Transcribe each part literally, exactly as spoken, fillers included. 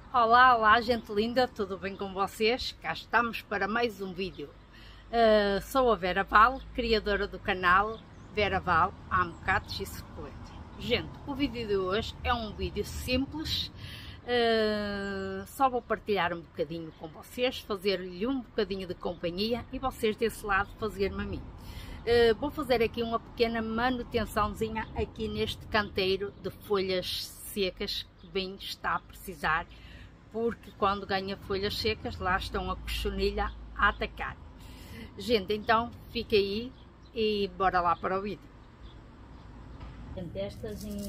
Olá, olá gente linda, tudo bem com vocês? Cá estamos para mais um vídeo. Uh, sou a Vera Val, criadora do canal Vera Val Amo Gatos e Suculentos. Gente, o vídeo de hoje é um vídeo simples, uh, só vou partilhar um bocadinho com vocês, fazer-lhe um bocadinho de companhia e vocês desse lado fazer-me a mim. Uh, vou fazer aqui uma pequena manutençãozinha aqui neste canteiro de folhas secas que bem está a precisar, porque quando ganha folhas secas lá estão a cochonilha a atacar. Gente, então fica aí e bora lá para o vídeo. Gente, estas em,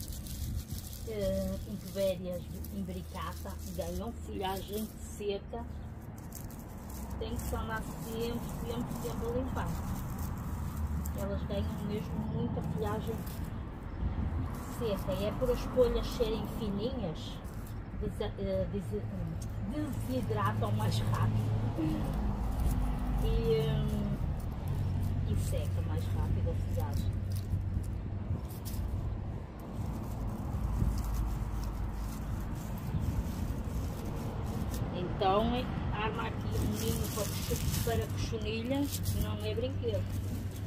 uh, impevérias imbricata ganham folhagem seca, tem que se andar sempre, sempre, sempre a limpar. Elas ganham mesmo muita folhagem seca e é por as folhas serem fininhas, desidratam mais rápido e, um, e seca mais rápido a folhagem. Então arma aqui um ninho para, para cochonilha, não é brinquedo.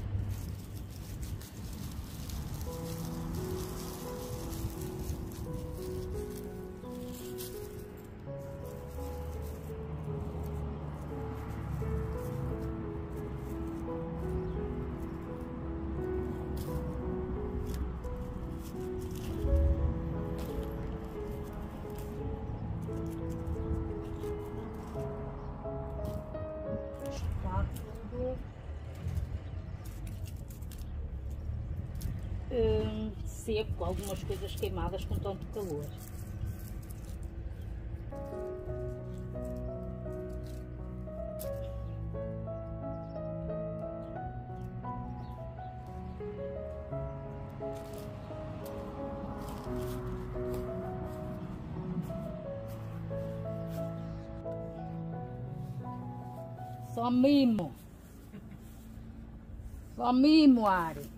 Hum, seco, algumas coisas queimadas com tanto calor. Só mimo, só mimo, Ari.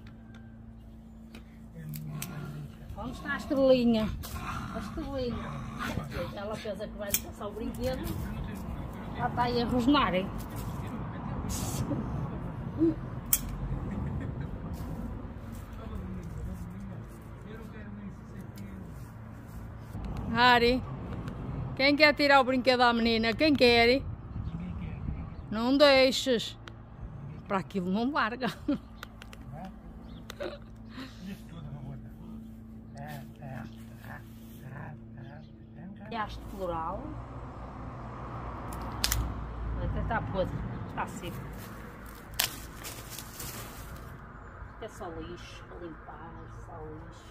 Onde está a estrelinha? A estrelinha. Ela pensa que vai lhe passar o brinquedo. Ela está aí a rosnar, hein? Ari, quem quer tirar o brinquedo à menina? Quem quer? Não deixes. Para aquilo não larga. Haste floral. Até está podre, está seco. É só lixo para limpar, só lixo.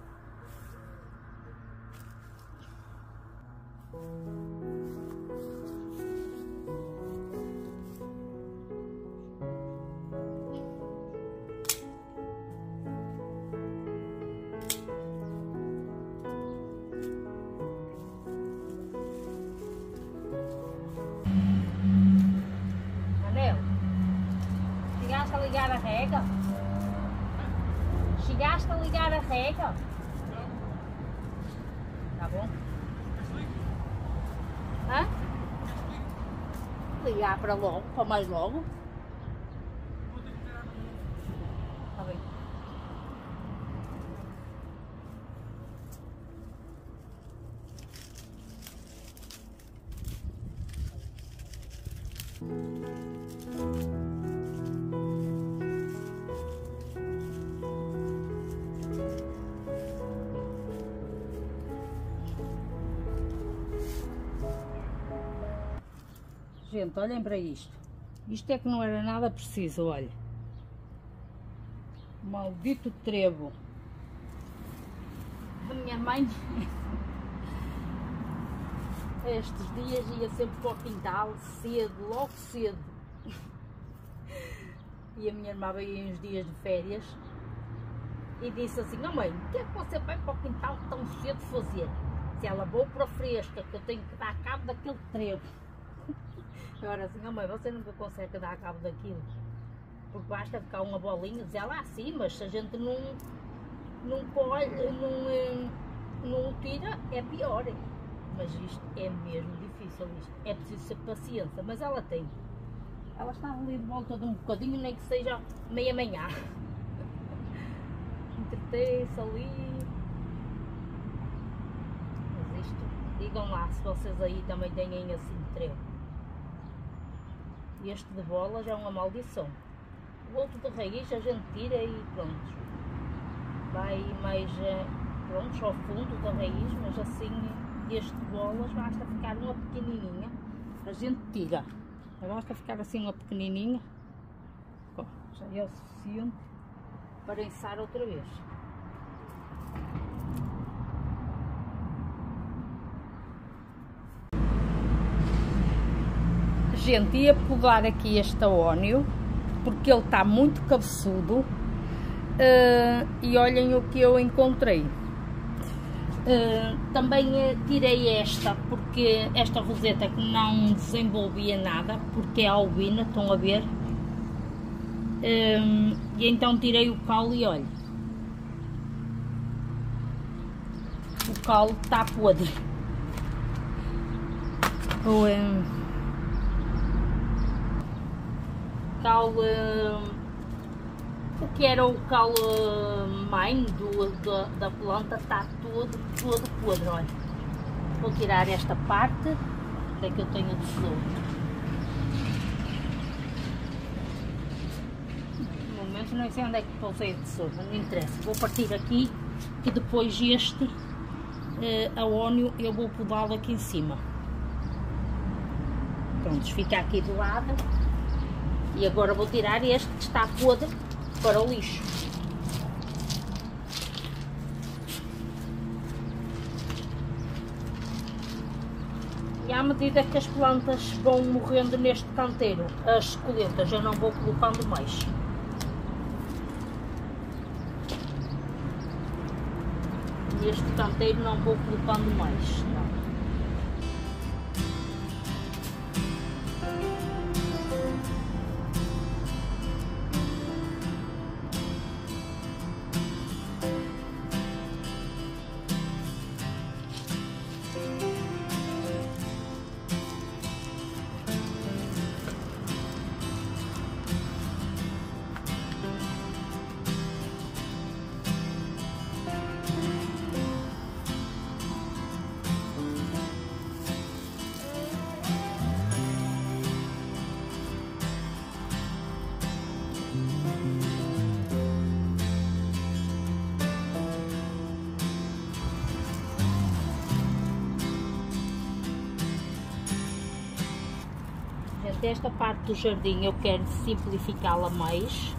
Chegaste a ligar a rega? Chegaste a ligar a rega? Tá bom? Hã? Ligar para logo, para mais logo. Tá bem. Gente, olhem para isto. Isto é que não era nada preciso, olha. Maldito trevo. A minha mãe, estes dias ia sempre para o quintal, cedo, logo cedo. E a minha irmã veio uns dias de férias e disse assim: "Oh mãe, o que é que você vai para o quintal tão cedo fazer?" Se ela, vou para a fresca, que eu tenho que dar cabo daquele trevo. Agora assim, oh mãe, você nunca consegue dar cabo daquilo, porque basta ficar uma bolinha, dizer lá assim, mas se a gente não, não colhe, não, não tira, é pior. Mas isto é mesmo difícil, isto é preciso ter paciência, mas ela tem. Ela está ali de volta de um bocadinho, nem que seja meia manhã. Entretei-se ali. Mas isto, digam lá se vocês aí também têm assim trevo. Este de bolas é uma maldição. O outro de raiz a gente tira e pronto. Vai mais pronto, ao fundo da raiz, mas assim este de bolas basta ficar uma pequenininha. A gente tira. Basta ficar assim uma pequenininha. Bom, já é o suficiente para ençar outra vez. Gente, ia podar aqui este aónio porque ele está muito cabeçudo, uh, e olhem o que eu encontrei. Uh, também uh, tirei esta porque esta roseta que não desenvolvia nada porque é albina, estão a ver, uh, e então tirei o caule e olha, o caule está podre. O um, caule, o que era o caule mãe do, da, da planta está todo, todo podre, olha. Vou tirar esta parte, onde é que eu tenho o tesouro. No momento não sei onde é que pousei o tesouro, não interessa. Vou partir aqui e depois este eh, aónio eu vou podá-lo aqui em cima. Pronto, fica aqui do lado. E agora vou tirar este que está podre para o lixo. E à medida que as plantas vão morrendo neste canteiro, as suculentas eu não vou colocando mais. Neste canteiro não vou colocando mais. Não. Esta parte do jardim eu quero simplificá-la mais,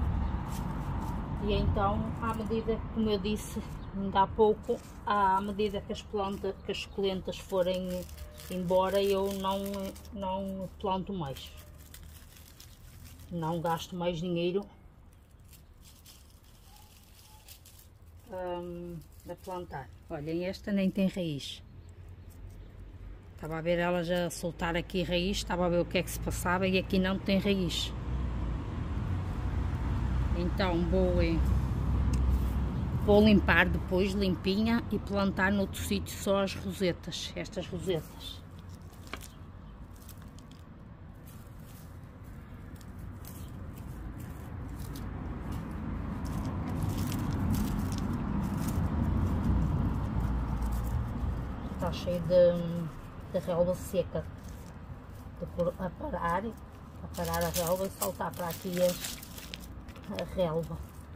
e então à medida, como eu disse ainda há pouco, à medida que as plantas, que as suculentas forem embora, eu não, não planto mais, não gasto mais dinheiro hum, a plantar. Olhem, esta nem tem raiz. Estava a ver ela já soltar aqui raiz, estava a ver o que é que se passava e aqui não tem raiz. Então vou, vou limpar depois, limpinha, e plantar noutro sítio só as rosetas, estas rosetas. Está cheio de... de relva seca, de por, a parar, a parar a relva e saltar para aqui a, a relva.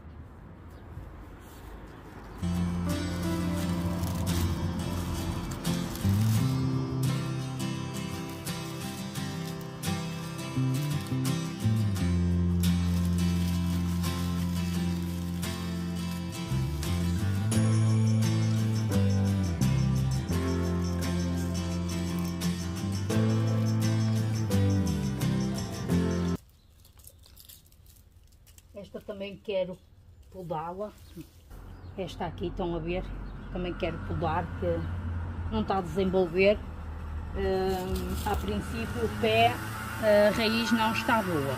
Esta também quero podá-la. Esta aqui, estão a ver, também quero podar, que não está a desenvolver. Uh, a princípio o pé, a raiz não está boa.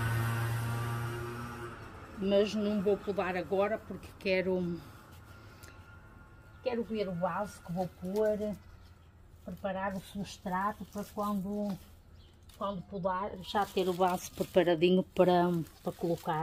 Mas não vou podar agora porque quero, quero ver o vaso que vou pôr. preparar o substrato para quando, quando podar já ter o vaso preparadinho para, para, colocar,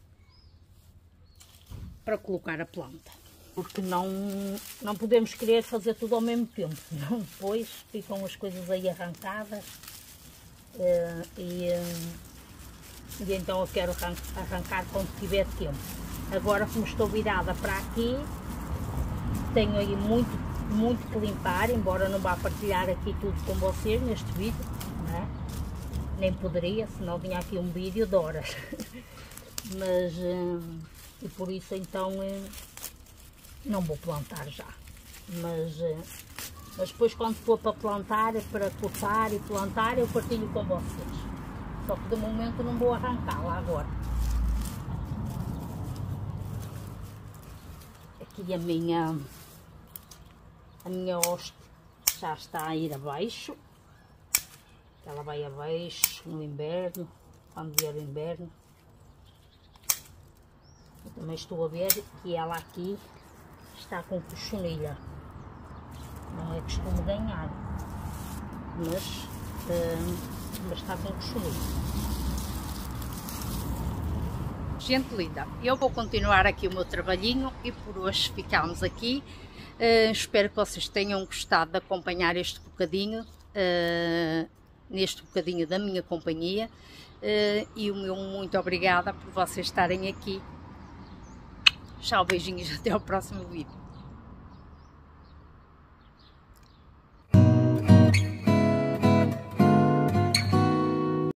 para colocar a planta. Porque não, não podemos querer fazer tudo ao mesmo tempo, senão depois ficam as coisas aí arrancadas uh, e, uh, e então eu quero arrancar quando tiver tempo. Agora, como estou virada para aqui, tenho aí muito, muito que limpar, embora não vá partilhar aqui tudo com vocês neste vídeo, não é? Nem poderia, senão tinha aqui um vídeo de horas. Mas, uh, e por isso então, uh, não vou plantar já. Mas, uh, mas depois quando for para plantar, para cortar e plantar, eu partilho com vocês. Só que de momento não vou arrancá-la agora. Aqui a minha, a minha hoste já está a ir abaixo. Ela vai abaixo no inverno, quando vier o inverno. Eu também estou a ver que ela aqui está com cochonilha. Não é costume ganhar, mas, uh, mas está com cochonilha. Gente linda, eu vou continuar aqui o meu trabalhinho e por hoje ficamos aqui. Uh, espero que vocês tenham gostado de acompanhar este bocadinho, uh, neste bocadinho da minha companhia. Uh, e o meu muito obrigada por vocês estarem aqui. Tchau, beijinhos, até ao próximo vídeo.